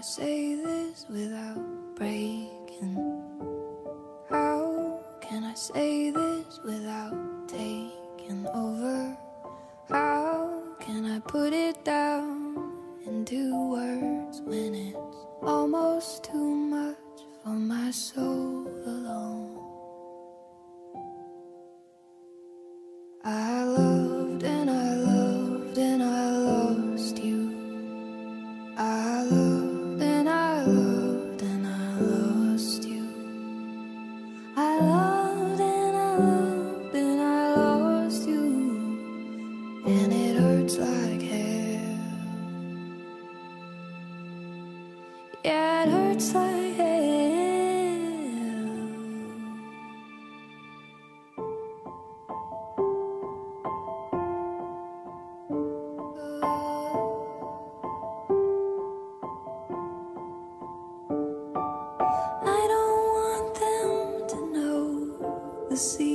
I say this without breaking? How can I say this without taking over? How can I put it down into words when it's almost too much for my soul alone? I loved and I loved and I lost you. I loved and I loved and I lost you. I loved and I loved and I lost you. And it hurts like hell. Yeah, it hurts like hell. I don't want them to know the secret.